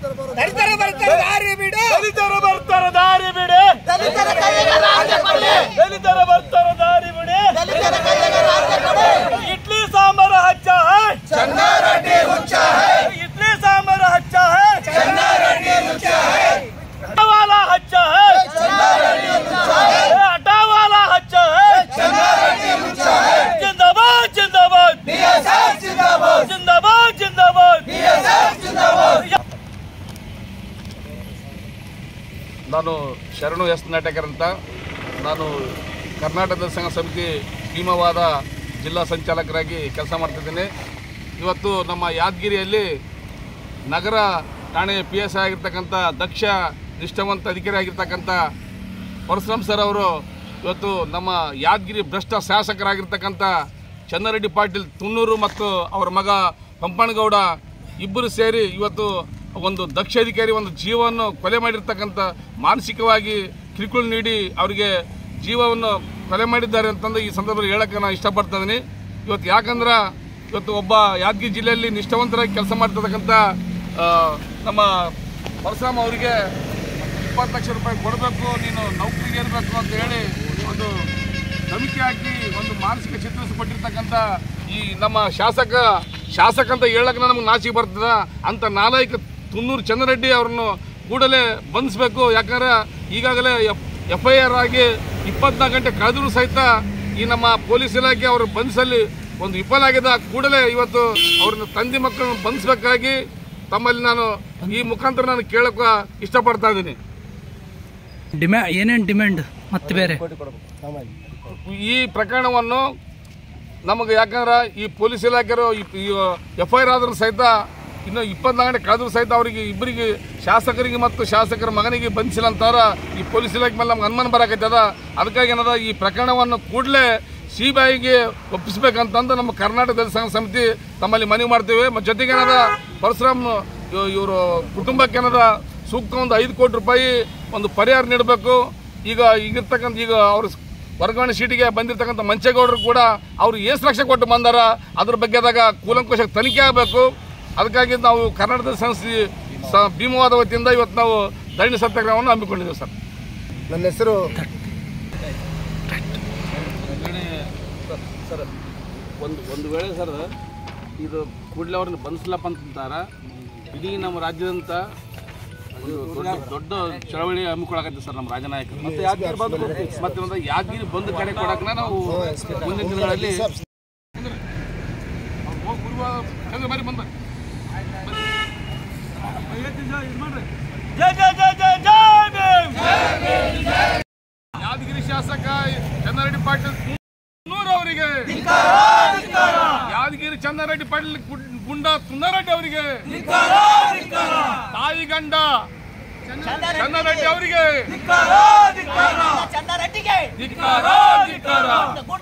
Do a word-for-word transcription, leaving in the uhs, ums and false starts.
ದಲಿತರು ಬರ್ತಾರೆ ದಾರಿ ಬಿಡು, ದಲಿತರು ಬರ್ತಾರೆ ದಾರಿ ಬಿಡು, ದಲಿತರ ಕೈಗೆ ರಾಜ್ಯ ಕೊಡಿ, ದಲಿತರು ಬರ್ತಾರೆ ದಾರಿ ಬಿಡು, ದಲಿತರ ಕೈಗೆ ರಾಜ್ಯ ಕೊಡಿ. ಇಡ್ಲಿ ಸಾಂಬಾರ ಹಚ್ಚ ಹೈ ಚನ್ನಾರೆಡ್ಡಿ ಹುಚ್ಚ ಹೈ, ಇಡ್ಲಿ ಸಾಂಬಾರ ಹಚ್ಚ ಹೈ ಚನ್ನಾರೆಡ್ಡಿ ಹುಚ್ಚ ಹೈ, ಹಟಾವಾಲಾ ಹಚ್ಚ ಹೈ ಚನ್ನಾರೆಡ್ಡಿ ಹುಚ್ಚ ಹೈ, ಹಟಾವಾಲಾ ಹಚ್ಚ ಹೈ ಚನ್ನಾರೆಡ್ಡಿ ಹುಚ್ಚ ಹೈ. ಜಿಂದಾಬಾದ್ ಜಿಂದಾಬಾದ್ ಬಿಎಸ್ಎಫ್ ಜಿಂದಾಬಾದ್, ಜಿಂದಾಬಾದ್ ಜಿಂದಾಬಾದ್ ಬಿಎಸ್ಎಫ್ ಜಿಂದಾಬಾದ್. ನಾನು ಶರಣು ಎಸ್ ನಾಟಕರ್ ಅಂತ, ನಾನು ಕರ್ನಾಟಕ ಸಂಘ ಸಮಿತಿ ಭೀಮವಾದ ಜಿಲ್ಲಾ ಸಂಚಾಲಕರಾಗಿ ಕೆಲಸ ಮಾಡ್ತಿದ್ದೀನಿ. ಇವತ್ತು ನಮ್ಮ ಯಾದಗಿರಿಯಲ್ಲಿ ನಗರ ಠಾಣೆ ಪಿ ಎಸ್ ಐ ಆಗಿರ್ತಕ್ಕಂಥ ದಕ್ಷ ನಿಷ್ಠಾವಂತ ಅಧಿಕಾರಿ ಆಗಿರ್ತಕ್ಕಂಥ ಪರಶುರಾಮ್ ಸರ್ ಅವರು ಇವತ್ತು ನಮ್ಮ ಯಾದಗಿರಿ ಭ್ರಷ್ಟ ಶಾಸಕರಾಗಿರ್ತಕ್ಕಂಥ ಚನ್ನರೆಡ್ಡಿ ಪಾಟೀಲ್ ತುನ್ನೂರು ಮತ್ತು ಅವರ ಮಗ ಪಂಪನಗೌಡ ಇಬ್ಬರು ಸೇರಿ ಇವತ್ತು ಒಂದು ದಕ್ಷ ಅಧಿಕಾರಿ ಒಂದು ಜೀವವನ್ನು ಕೊಲೆ ಮಾಡಿರ್ತಕ್ಕಂಥ, ಮಾನಸಿಕವಾಗಿ ಕಿರುಕುಳ ನೀಡಿ ಅವರಿಗೆ ಜೀವವನ್ನು ಕೊಲೆ ಮಾಡಿದ್ದಾರೆ ಅಂತಂದು ಈ ಸಂದರ್ಭದಲ್ಲಿ ಹೇಳಕ್ಕೆ ನಾನು ಇಷ್ಟಪಡ್ತಾ ಇದ್ದೀನಿ. ಇವತ್ತು ಯಾಕಂದ್ರೆ ಇವತ್ತು ಒಬ್ಬ ಯಾದಗಿರಿ ಜಿಲ್ಲೆಯಲ್ಲಿ ನಿಷ್ಠಾವಂತರಾಗಿ ಕೆಲಸ ಮಾಡ್ತಿರ್ತಕ್ಕಂಥ ನಮ್ಮ ಪರಶುರಾಮ್ ಅವರಿಗೆ ಇಪ್ಪತ್ತು ಲಕ್ಷ ರೂಪಾಯಿ ಕೊಡಬೇಕು, ನೀನು ನೌಕರಿಗೆ ಇರಬೇಕು ಅಂತ ಹೇಳಿ ಒಂದು ಧಮಕಿ ಹಾಕಿ ಒಂದು ಮಾನಸಿಕ ಚಿತ್ರಿಸಲ್ಪಟ್ಟಿರ್ತಕ್ಕಂಥ ಈ ನಮ್ಮ ಶಾಸಕ ಶಾಸಕ ಅಂತ ಹೇಳಕ್ಕೆ ನಮಗೆ ನಾಚಿಕೆ ಬರ್ತದ ಅಂತ ನಾಲಾಯಕ ತುನ್ನೂರು ಚನ್ನರೆಡ್ಡಿ ಅವ್ರನ್ನು ಕೂಡಲೇ ಬಂಧಿಸಬೇಕು. ಯಾಕಂದ್ರೆ ಈಗಾಗಲೇ ಎಫ್ ಐ ಆರ್ ಆಗಿ ಇಪ್ಪತ್ನಾಲ್ಕು ಗಂಟೆ ಕಳೆದರೂ ಸಹಿತ ಈ ನಮ್ಮ ಪೊಲೀಸ್ ಇಲಾಖೆ ಅವರು ಬಂಧಿಸಲಿ ಒಂದು ವಿಫಲ ಆಗಿದೆ. ಕೂಡಲೇ ಇವತ್ತು ಅವ್ರನ್ನ ತಂದೆ ಮಕ್ಕಳನ್ನು ಬಂಧಿಸಬೇಕಾಗಿ ತಮ್ಮಲ್ಲಿ ನಾನು ಈ ಮುಖಾಂತರ ನಾನು ಕೇಳಕ್ಕೆ ಇಷ್ಟಪಡ್ತಾ ಇದ್ದೀನಿ. ಡಿಮ್ಯಾ ಏನೇನು ಡಿಮ್ಯಾಂಡ್ ಮತ್ತೆ ಬೇರೆ ಈ ಪ್ರಕರಣವನ್ನು ನಮಗೆ ಯಾಕಂದ್ರೆ ಈ ಪೊಲೀಸ್ ಇಲಾಖೆಯರು ಎಫ್ ಐ ಆರ್ ಆದ್ರೂ ಸಹಿತ ಇನ್ನು ಇಪ್ಪತ್ನಾಲ್ಕು ಗಂಟೆ ಕಳೆದ್ರೂ ಸಹಿತ ಅವರಿಗೆ ಇಬ್ಬರಿಗೆ ಶಾಸಕರಿಗೆ ಮತ್ತು ಶಾಸಕರ ಮಗನಿಗೆ ಬಂಧಿಸಿಲ್ಲ ಅಂತಾರ ಈ ಪೊಲೀಸ್ ಇಲಾಖೆ ಮೇಲೆ ನಮ್ಗೆ ಅನುಮಾನ ಬರಾಕೈತದ. ಅದಕ್ಕಾಗಿ ಏನದ ಈ ಪ್ರಕರಣವನ್ನು ಕೂಡಲೇ ಸಿ ಬಿ ಐಗೆ ಒಪ್ಪಿಸಬೇಕಂತಂದು ನಮ್ಮ ಕರ್ನಾಟಕ ದಲಿತ ಸಂಘ ಸಮಿತಿ ತಮ್ಮಲ್ಲಿ ಮನವಿ ಮಾಡ್ತೀವಿ. ಮತ್ತು ಜೊತೆಗೆ ಏನದ ಪರಶುರಾಮ್ ಇವರು ಕುಟುಂಬಕ್ಕೆ ಏನದ ಸೂಕ್ತ ಒಂದು ಐದು ಕೋಟಿ ರೂಪಾಯಿ ಒಂದು ಪರಿಹಾರ ನೀಡಬೇಕು. ಈಗ ಈಗಿರ್ತಕ್ಕಂಥ ಈಗ ಅವರು ವರ್ಗಾವಣೆ ಸೀಟಿಗೆ ಬಂದಿರತಕ್ಕಂಥ ಮಂಚೇಗೌಡರು ಕೂಡ ಅವರು ಎಷ್ಟು ಲಕ್ಷ ಕೊಟ್ಟು ಬಂದಾರ ಅದ್ರ ಬಗ್ಗೆದಾಗ ಕೂಲಂಕುಷ ತನಿಖೆ ಆಗಬೇಕು. ಅದಕ್ಕಾಗಿ ನಾವು ಕರ್ನಾಟಕ ಸಂಸ್ಥೆ ಭೀಮವಾದ ವತಿಯಿಂದ ಇವತ್ತು ನಾವು ಧರಣಿ ಸತ್ಯಾಗ್ರಹವನ್ನು ಹಮ್ಮಿಕೊಂಡಿದ್ದೇವೆ ಸರ್. ನನ್ನ ಹೆಸರು ಸರ್ ಒಂದು ಒಂದು ವೇಳೆ ಸರ್ ಇದು ಕೂಡಲೇ ಅವ್ರನ್ನ ಬಂಧಿಸ್ಲಪ್ಪ ಅಂತಾರ ಇಡೀ ನಮ್ಮ ರಾಜ್ಯದಂತ ಒಂದು ದೊಡ್ಡ ದೊಡ್ಡ ಚಳವಳಿ ಹಮ್ಮಿಕೊಳ್ಳಾಕತ್ತೆ ಸರ್ ನಮ್ಮ ರಾಜನಾಯಕರು. ಮತ್ತೆ ಯಾದಗಿರಿ ಬಂದು ಮತ್ತೆ ಒಂದು ಯಾದಗಿರಿ ಬಂದು ಕರೆ ಕೊಡಕ್ಕೆ ನಾವು ಮುಂದಿನ ದಿನಗಳಲ್ಲಿ ಬಂದ ಯಾದಗಿರಿ ಶಾಸಕ ಚನ್ನಾರೆಡ್ಡಿ ಪಾಟೀಲ್ ತುನ್ನೂರು ಅವರಿಗೆ, ಯಾದಗಿರಿ ಚನ್ನಾರೆಡ್ಡಿ ಪಾಟೀಲ್ ಗುಂಡ ತುನ್ನಾರೆಡ್ಡಿ ಅವರಿಗೆ, ತಾಯಿ ಗಂಡ ಚನ್ನಾರೆಡ್ಡಿ ಅವರಿಗೆ